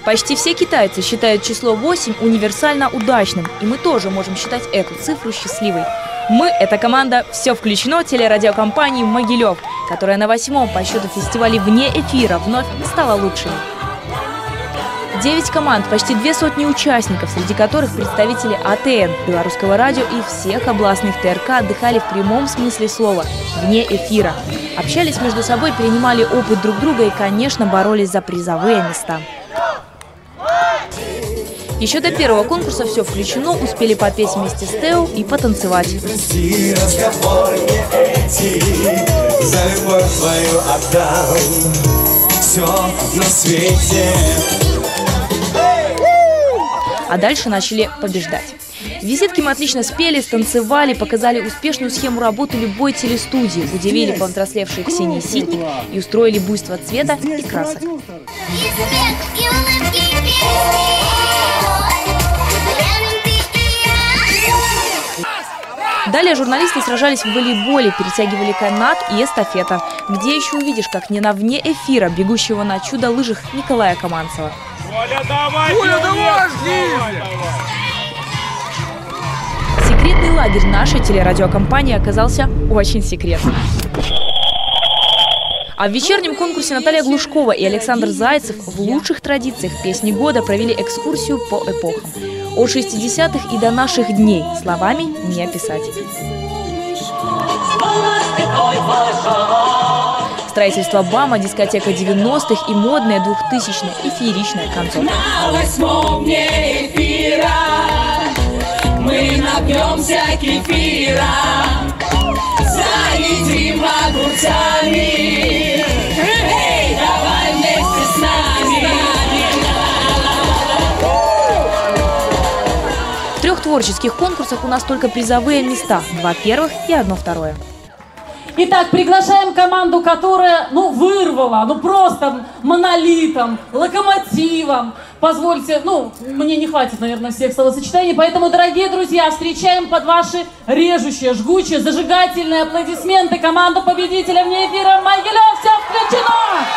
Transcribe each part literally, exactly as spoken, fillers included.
Почти все китайцы считают число восемь универсально удачным, и мы тоже можем считать эту цифру счастливой. Мы – это команда «Все включено» телерадиокомпании «Могилев», которая на восьмом по счету фестивале «Вне эфира» вновь стала лучшей. Девять команд, почти две сотни участников, среди которых представители А Т Н, Белорусского радио и всех областных Т Р К отдыхали в прямом смысле слова «вне эфира». Общались между собой, перенимали опыт друг друга и, конечно, боролись за призовые места. Еще до первого конкурса «Все включено» успели попеть вместе с Тео и потанцевать. А дальше начали побеждать. В визитке мы отлично спели, станцевали, показали успешную схему работы любой телестудии, удивили повзрослевших Ксении Ситник и устроили буйство цвета и красок. Далее журналисты сражались в волейболе, перетягивали канат и эстафета. Где еще увидишь, как не на вне эфира, бегущего на чудо-лыжах Николая Каманцева. Оля, давай! Оля, давай! Секретный лагерь нашей телерадиокомпании оказался очень секретным. А в вечернем конкурсе Наталья Глушкова и Александр Зайцев в лучших традициях песни года провели экскурсию по эпохам. От шестидесятых и до наших дней словами не описать. Строительство БАМа, дискотека девяностых и модная двухтысячная и фееричная концовка. На восьмом дне эфира мы напьемся кефира, заедим огурцами. Эй, давай вместе с нами. В трех творческих конкурсах у нас только призовые места. Два первых и одно второе. Итак, приглашаем команду, которая, ну, вырвала, ну, просто монолитом, локомотивом. Позвольте, ну, мне не хватит, наверное, всех словосочетаний, поэтому, дорогие друзья, встречаем под ваши режущие, жгучие, зажигательные аплодисменты команду победителя вне эфира «Могилев». Все включено!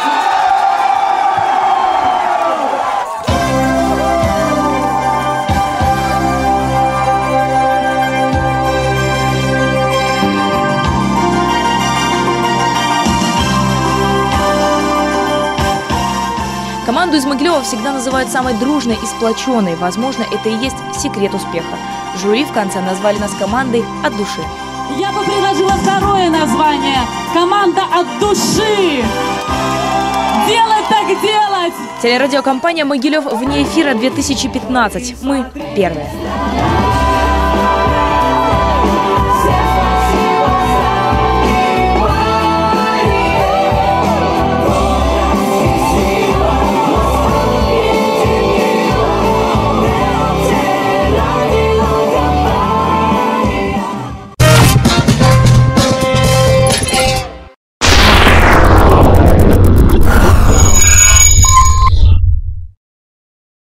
Команду из Могилева всегда называют самой дружной и сплоченной. Возможно, это и есть секрет успеха. Жюри в конце назвали нас командой от души. Я бы предложила второе название – команда от души. Делать так делать! Телерадиокомпания «Могилев» вне эфира две тысячи пятнадцать. Мы первые.